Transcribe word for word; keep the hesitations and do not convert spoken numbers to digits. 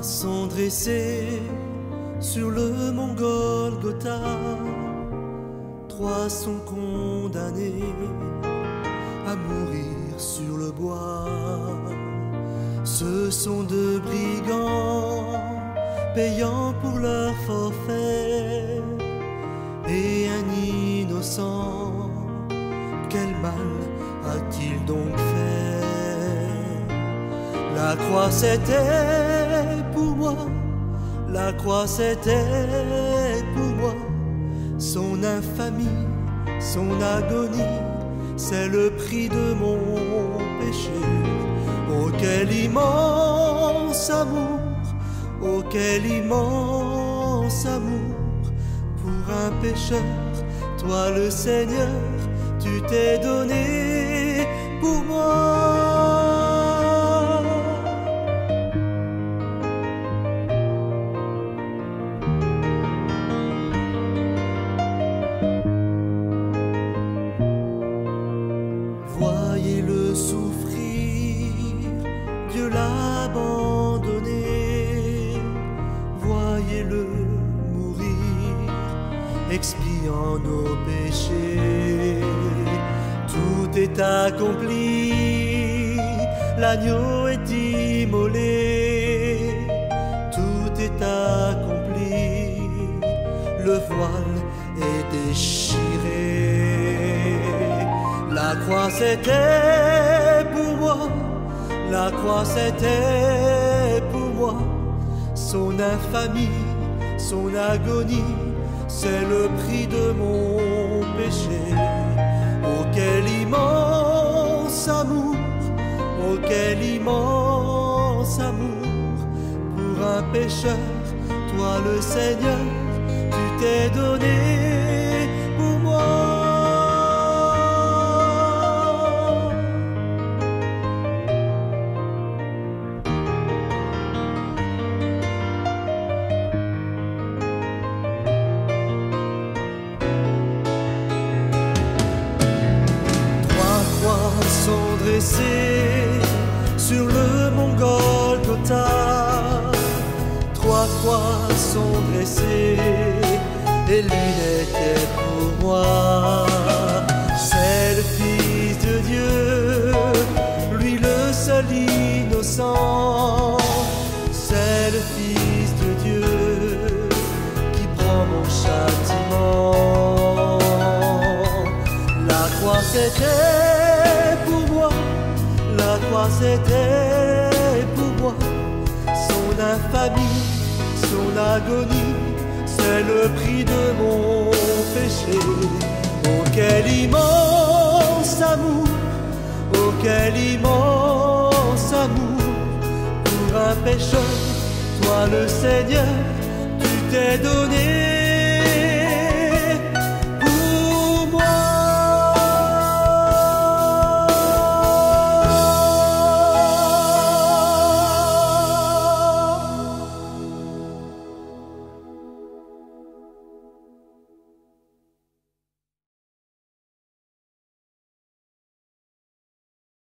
sont dressés sur le mont Golgotha. Trois sont condamnés à mourir sur le bois. Ce sont deux brigands payant pour leur forfait, et un innocent, quel mal a-t-il donc fait? La croix c'était pour moi, la croix c'était pour moi, son infamie, son agonie, c'est le prix de mon péché. Oh quel immense amour, oh quel immense amour, pour un pécheur, toi le Seigneur, tu t'es donné pour moi. Voyez-le souffrir, Dieu l'a abandonné. Voyez-le mourir, expiant nos péchés. Tout est accompli, l'agneau est immolé. Tout est accompli, le voile est déchiré. La croix c'était pour moi, la croix c'était pour moi, son infamie, son agonie, c'est le prix de mon péché. Oh quel immense amour, oh quel immense amour, pour un pécheur, toi le Seigneur, tu t'es donné pour moi. Sont dressés sur le mont Golgotha. Trois croix sont dressées et l'une était pour moi. C'est le Fils de Dieu, lui le seul innocent. C'est le Fils de Dieu qui prend mon châtiment. La croix c'était pour moi, la croix c'était pour moi, son infamie, son agonie, c'est le prix de mon péché. Oh quel immense amour, oh quel immense amour, pour un pécheur, toi le Seigneur, tu t'es donné.